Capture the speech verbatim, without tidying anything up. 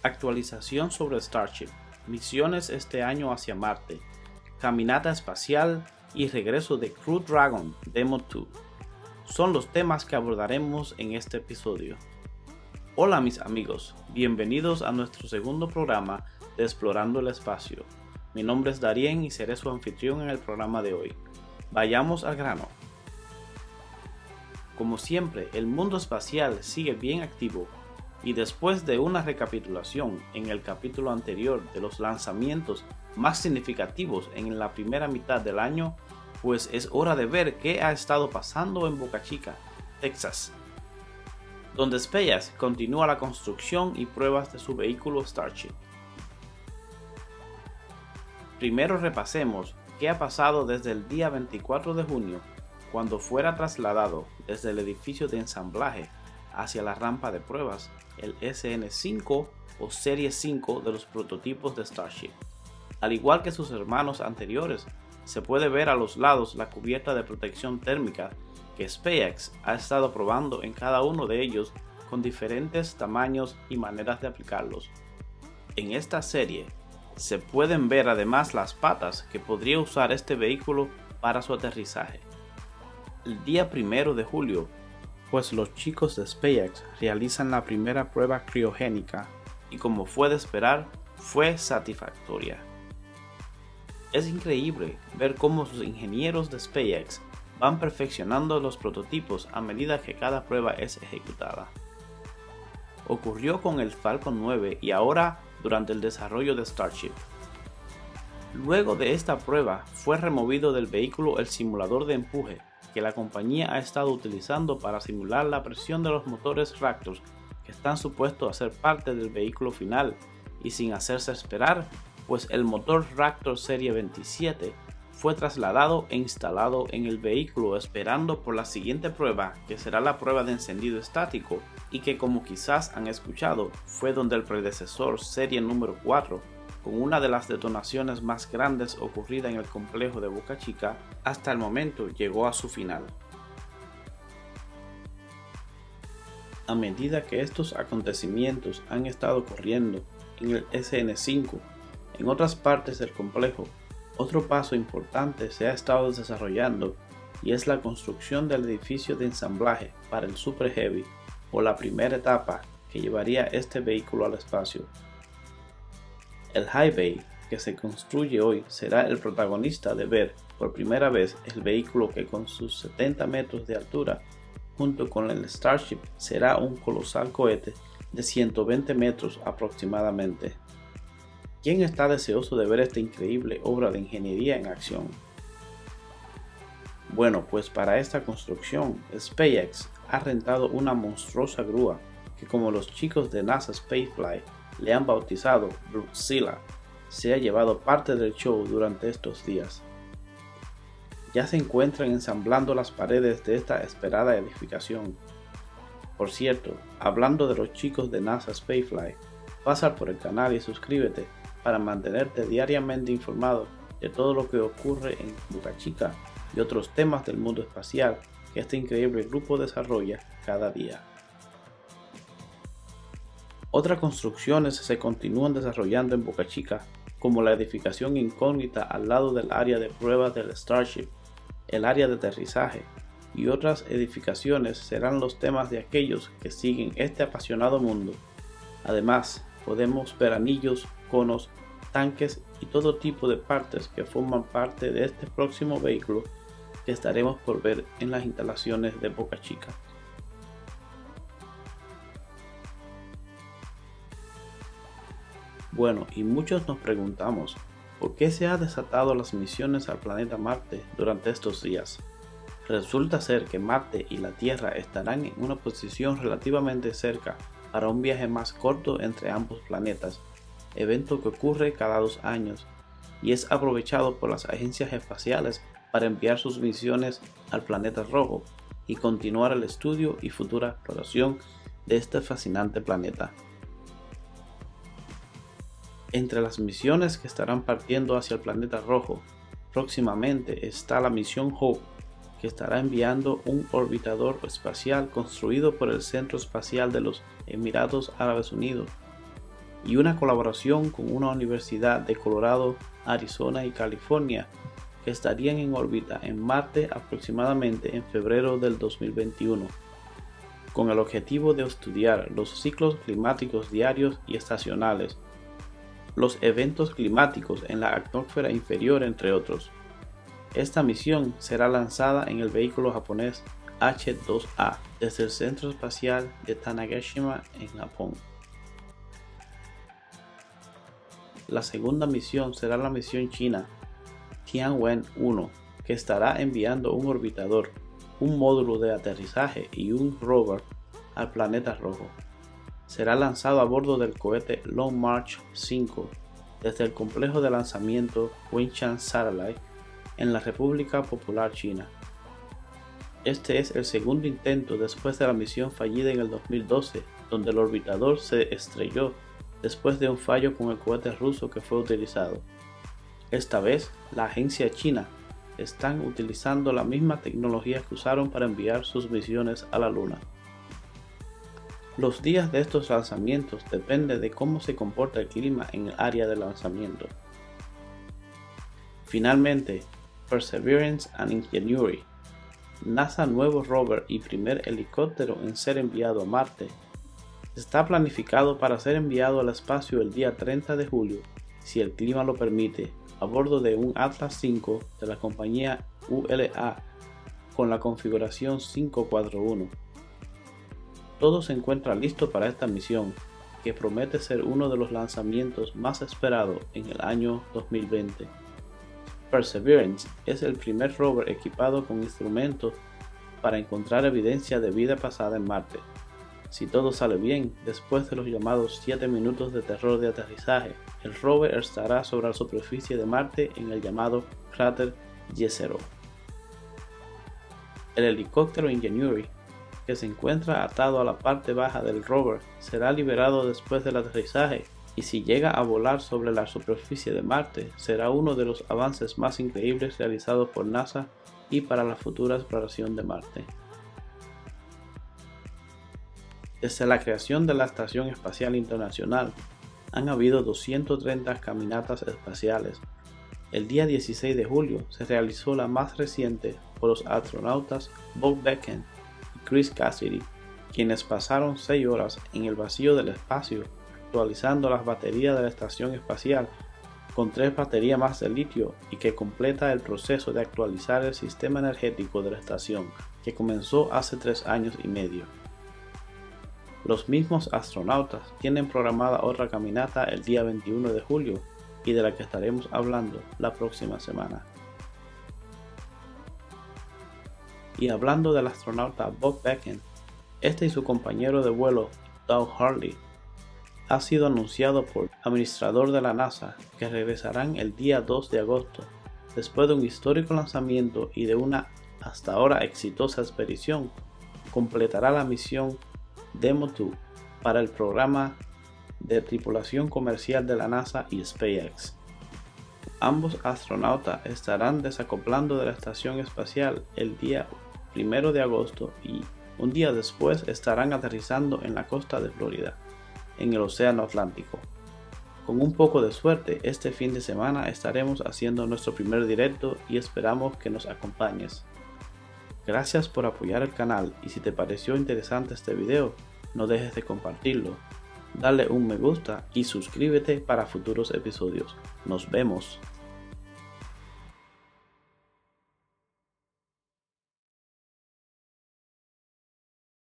Actualización sobre Starship, misiones este año hacia Marte, caminata espacial y regreso de Crew Dragon Demo dos. Son los temas que abordaremos en este episodio. Hola mis amigos, bienvenidos a nuestro segundo programa de Explorando el Espacio. Mi nombre es Darien y seré su anfitrión en el programa de hoy. Vayamos al grano. Como siempre, el mundo espacial sigue bien activo. Y después de una recapitulación en el capítulo anterior de los lanzamientos más significativos en la primera mitad del año, pues es hora de ver qué ha estado pasando en Boca Chica, Texas, donde SpaceX continúa la construcción y pruebas de su vehículo Starship. Primero repasemos qué ha pasado desde el día veinticuatro de junio, cuando fuera trasladado desde el edificio de ensamblaje hacia la rampa de pruebas, el S N cinco o Serie cinco de los prototipos de Starship. Al igual que sus hermanos anteriores, se puede ver a los lados la cubierta de protección térmica que SpaceX ha estado probando en cada uno de ellos con diferentes tamaños y maneras de aplicarlos. En esta serie se pueden ver además las patas que podría usar este vehículo para su aterrizaje. El día primero de julio, pues los chicos de SpaceX realizan la primera prueba criogénica y, como fue de esperar, fue satisfactoria. Es increíble ver cómo sus ingenieros de SpaceX van perfeccionando los prototipos a medida que cada prueba es ejecutada. Ocurrió con el Falcon nueve y ahora durante el desarrollo de Starship. Luego de esta prueba fue removido del vehículo el simulador de empuje que la compañía ha estado utilizando para simular la presión de los motores Raptor que están supuestos a ser parte del vehículo final, y sin hacerse esperar, pues el motor Raptor Serie veintisiete fue trasladado e instalado en el vehículo esperando por la siguiente prueba, que será la prueba de encendido estático, y que, como quizás han escuchado, fue donde el predecesor Serie número cuatro, con una de las detonaciones más grandes ocurrida en el complejo de Boca Chica hasta el momento, llegó a su final. A medida que estos acontecimientos han estado ocurriendo en el S N cinco, en otras partes del complejo, otro paso importante se ha estado desarrollando y es la construcción del edificio de ensamblaje para el Super Heavy, o la primera etapa que llevaría este vehículo al espacio. El High Bay que se construye hoy será el protagonista de ver por primera vez el vehículo que, con sus setenta metros de altura, junto con el Starship, será un colosal cohete de ciento veinte metros aproximadamente. ¿Quién está deseoso de ver esta increíble obra de ingeniería en acción? Bueno, pues para esta construcción, SpaceX ha rentado una monstruosa grúa que, como los chicos de NASA Spaceflight le han bautizado Broodzilla, se ha llevado parte del show durante estos días. Ya se encuentran ensamblando las paredes de esta esperada edificación. Por cierto, hablando de los chicos de NASA Spaceflight, pasa por el canal y suscríbete para mantenerte diariamente informado de todo lo que ocurre en Boca Chica y otros temas del mundo espacial que este increíble grupo desarrolla cada día. Otras construcciones se continúan desarrollando en Boca Chica, como la edificación incógnita al lado del área de pruebas del Starship, el área de aterrizaje, y otras edificaciones serán los temas de aquellos que siguen este apasionado mundo. Además, podemos ver anillos, conos, tanques y todo tipo de partes que forman parte de este próximo vehículo que estaremos por ver en las instalaciones de Boca Chica. Bueno, y muchos nos preguntamos, ¿por qué se han desatado las misiones al planeta Marte durante estos días? Resulta ser que Marte y la Tierra estarán en una posición relativamente cerca para un viaje más corto entre ambos planetas, evento que ocurre cada dos años y es aprovechado por las agencias espaciales para enviar sus misiones al planeta rojo y continuar el estudio y futura exploración de este fascinante planeta. Entre las misiones que estarán partiendo hacia el planeta rojo próximamente está la misión Hope, que estará enviando un orbitador espacial construido por el Centro Espacial de los Emiratos Árabes Unidos. y una colaboración con una universidad de Colorado, Arizona y California que estarían en órbita en Marte aproximadamente en febrero del dos mil veintiuno, con el objetivo de estudiar los ciclos climáticos diarios y estacionales, los eventos climáticos en la atmósfera inferior, entre otros. Esta misión será lanzada en el vehículo japonés H dos A desde el Centro Espacial de Tanegashima en Japón. La segunda misión será la misión china Tianwen uno, que estará enviando un orbitador, un módulo de aterrizaje y un rover al planeta rojo. Será lanzado a bordo del cohete Long March cinco desde el complejo de lanzamiento Wenchang Satellite en la República Popular China. Este es el segundo intento después de la misión fallida en el dos mil doce, donde el orbitador se estrelló después de un fallo con el cohete ruso que fue utilizado. Esta vez, la agencia china están utilizando la misma tecnología que usaron para enviar sus misiones a la Luna. Los días de estos lanzamientos dependen de cómo se comporta el clima en el área de lanzamiento. Finalmente, Perseverance and Ingenuity, NASA nuevo rover y primer helicóptero en ser enviado a Marte, está planificado para ser enviado al espacio el día treinta de julio, si el clima lo permite, a bordo de un Atlas cinco de la compañía U L A con la configuración cinco cuatro uno. Todo se encuentra listo para esta misión, que promete ser uno de los lanzamientos más esperados en el año dos mil veinte. Perseverance es el primer rover equipado con instrumentos para encontrar evidencia de vida pasada en Marte. Si todo sale bien, después de los llamados siete minutos de terror de aterrizaje, el rover estará sobre la superficie de Marte en el llamado cráter Jezero. El helicóptero Ingenuity, que se encuentra atado a la parte baja del rover, será liberado después del aterrizaje y si llega a volar sobre la superficie de Marte, será uno de los avances más increíbles realizados por NASA y para la futura exploración de Marte. Desde la creación de la Estación Espacial Internacional, han habido doscientas treinta caminatas espaciales. El día dieciséis de julio se realizó la más reciente por los astronautas Bob Behnken y Chris Cassidy, quienes pasaron seis horas en el vacío del espacio actualizando las baterías de la estación espacial con tres baterías más de litio y que completa el proceso de actualizar el sistema energético de la estación, que comenzó hace tres años y medio. Los mismos astronautas tienen programada otra caminata el día veintiuno de julio y de la que estaremos hablando la próxima semana. Y hablando del astronauta Bob Behnken, este y su compañero de vuelo Doug Hurley ha sido anunciado por el administrador de la NASA que regresarán el día dos de agosto después de un histórico lanzamiento y de una hasta ahora exitosa expedición. Completará la misión Demo dos para el programa de tripulación comercial de la NASA y SpaceX. Ambos astronautas estarán desacoplando de la estación espacial el día primero de agosto y un día después estarán aterrizando en la costa de Florida, en el Océano Atlántico. Con un poco de suerte, este fin de semana estaremos haciendo nuestro primer directo y esperamos que nos acompañes. Gracias por apoyar el canal y si te pareció interesante este video, no dejes de compartirlo, dale un me gusta y suscríbete para futuros episodios. Nos vemos.